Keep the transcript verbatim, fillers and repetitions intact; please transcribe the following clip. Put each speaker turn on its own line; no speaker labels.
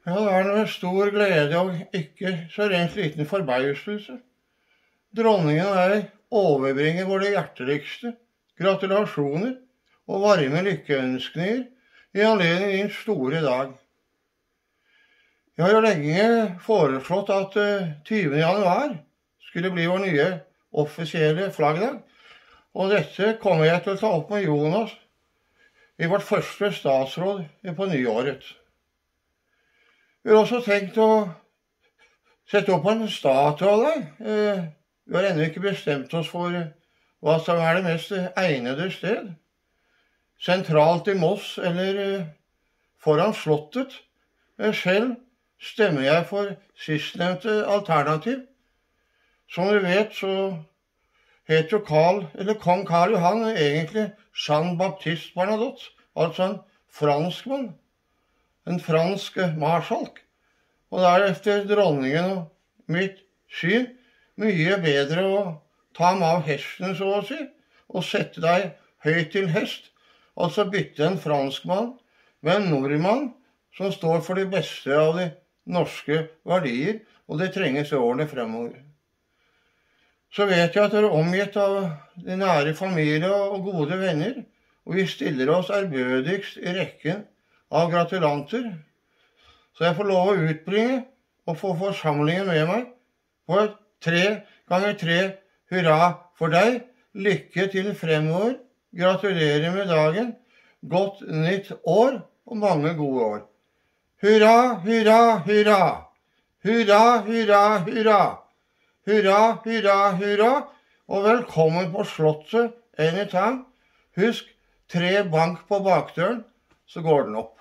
Ja, det er med stor glede og ikke så rent liten forbauselse. Dronningen og jeg overbringer våre hjerteligste gratulasjoner og varme lykkeønskninger i anledning din store dag. Jeg har jo lenge foreslått at tyvende januar skulle bli vår nye offisielle flaggdag, og dette kommer jeg til å ta opp med Jonas i vårt første statsråd på nyåret. Vi har også tenkt å sette opp en statue av deg. Vi har ennå ikke bestemt oss for hva som er det mest egnede sted. Sentralt i Moss eller foran slottet. Selv stemmer jeg for sistnevnte alternativ. Som du vet, så heter jo Karl, eller kong Karl Johan egentlig Jean Baptiste Bernadotte, altså en franskmann. En fransk marsjalk, og det er efter dronningen og mitt syn mye bedre å ta ham av hesten, så å si, og sette deg høyt til hest, altså bytte en franskmann med en nordmann som står for det beste av de norske verdier, og det trenges i årene fremover. Så vet jeg at dere er omgitt av de nære familie og gode venner, og vi stiller oss ærbødigst i rekken av gratulanter, så jeg får lov å utbringe og få forsamlingen med meg på et tre ganger tre hurra for deg, lykke til fremover, gratulerer med dagen, godt nytt år og mange gode år. Hurra, hurra, hurra, hurra, hurra, hurra, hurra, hurra, hurra, og velkommen på slottet anytime. Husk, tre bank på bakdøren, så går den opp.